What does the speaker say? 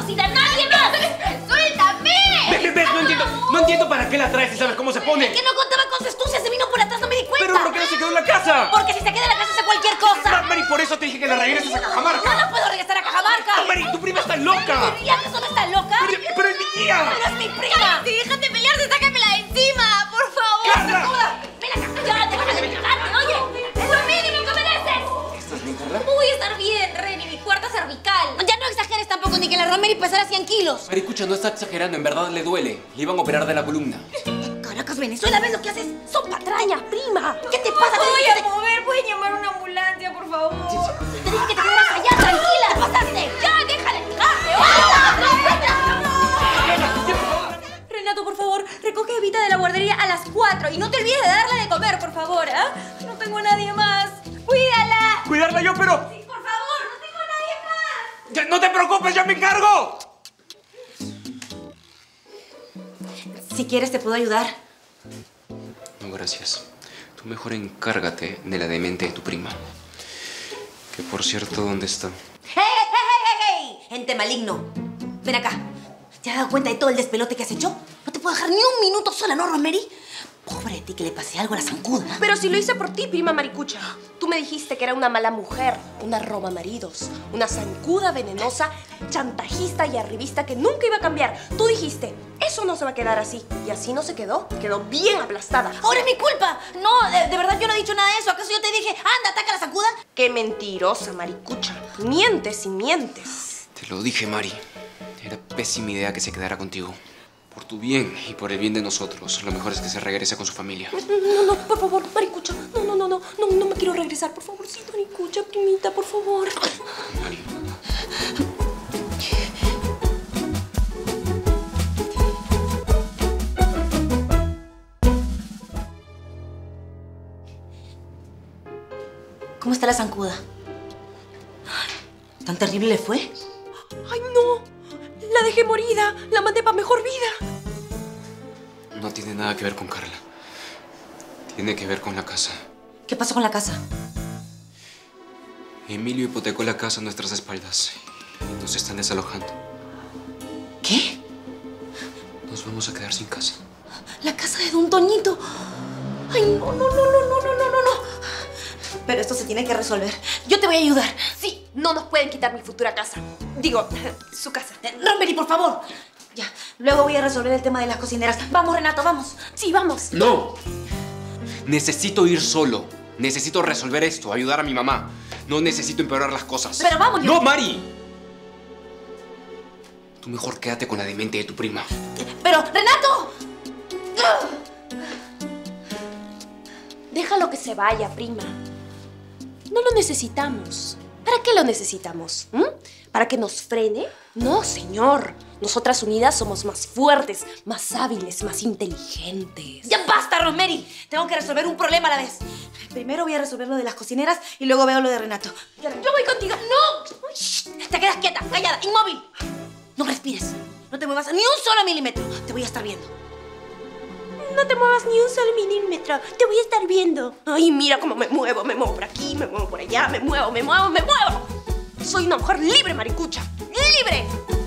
conocida, nadie más. ¡Suéltame! Ve, no entiendo para qué la traes y sabes cómo se pone. Es que no contaba con su astucia, se vino por atrás, no me di cuenta. Pero ¿por qué no se quedó en la casa? Porque si se queda en la casa hace cualquier cosa. Mari, por eso te dije que la regreses a Cajamarca. No puedo regresar a Cajamarca. Mari, tu prima está loca. ¿Y acaso no está loca? Pero es mi tía. Pero es mi prima. ¡Sí, déjate pelearse, sácamela de encima! ¡Por favor! ¡Carla! Ven acá, ya, déjame de pegarte, oye. Es lo mínimo que mereces. ¿Estás bien, Carla? Voy a estar bien, Reni, mi cuarta cervical. Ya no exageres tampoco, ni que la Romery pesara 100 kilos. Maricucha no está exagerando, en verdad le duele. Le iban a operar de la columna. Caracas, Venezuela, ¿ves lo que haces? Son patrañas, prima. ¿Qué te pasa? No voy a mover, pueden llamar a una ambulancia, por favor. Te dije que te quedaras allá, tranquila. ¿Qué pasaste? Ya, deja de pegarte. Renato, por favor, recoge a Evita de la guardería a las 4 y no te olvides de darle de comer, por favor, ¿ah? No tengo a nadie más. ¡Cuídala! Cuidarla yo, pero... Sí, por favor, no tengo a nadie más. Ya, no te preocupes, ya me encargo. Si quieres, te puedo ayudar. No, gracias. Tú mejor encárgate de la demente de tu prima. Que por cierto, ¿dónde está? ¡Hey! Ente maligno. Ven acá. ¿Te has dado cuenta de todo el despelote que has hecho? No te puedo dejar ni un minuto sola, ¿no, Romery? Pobre de ti que le pase algo a la zancuda. Pero si lo hice por ti, prima maricucha. Tú me dijiste que era una mala mujer, una roba maridos, una zancuda venenosa, chantajista y arribista que nunca iba a cambiar. Tú dijiste, eso no se va a quedar así. Y así no se quedó. Quedó bien aplastada. ¡Ahora es mi culpa! No, de verdad yo no he dicho nada de eso. ¿Acaso yo te dije, anda, ataca a la zancuda? ¡Qué mentirosa, maricucha! Mientes y mientes. Te lo dije, Mari. Era pésima idea que se quedara contigo. Por tu bien y por el bien de nosotros, lo mejor es que se regrese con su familia. No, por favor, maricucha. No me quiero regresar, por favor. Sí, maricucha, primita, por favor. Mari. ¿Cómo está la zancuda? ¿Tan terrible le fue? ¡Ay, no! La dejé morida. La mandé para mejor vida. No tiene nada que ver con Carla. Tiene que ver con la casa. ¿Qué pasó con la casa? Emilio hipotecó la casa a nuestras espaldas. Y nos están desalojando. ¿Qué? Nos vamos a quedar sin casa. La casa de Don Toñito. Ay, no. Pero esto se tiene que resolver. Yo te voy a ayudar. Sí, no nos pueden quitar mi futura casa. Digo, su casa. Romery, por favor. Ya, luego voy a resolver el tema de las cocineras. Vamos, Renato, vamos. Sí, vamos. ¡No! Necesito ir solo. Necesito resolver esto, ayudar a mi mamá. No necesito empeorar las cosas. Pero vamos, yo... ¡No, Mari! Tú mejor quédate con la demente de tu prima. Pero, Renato. Déjalo que se vaya, prima. No lo necesitamos. ¿Para qué lo necesitamos? ¿Para que nos frene? No, señor. Nosotras unidas somos más fuertes, más hábiles, más inteligentes. ¡Ya basta, Romery! Tengo que resolver un problema a la vez. Primero voy a resolver lo de las cocineras y luego veo lo de Renato. Yo voy contigo. ¡No! Shh, te quedas quieta, callada, inmóvil. No respires. No te muevas ni un solo milímetro. Te voy a estar viendo. No te muevas ni un solo milímetro. Te voy a estar viendo. Ay, mira cómo me muevo. Me muevo por aquí, me muevo por allá. Me muevo. Soy una mujer libre, maricucha. ¡Libre!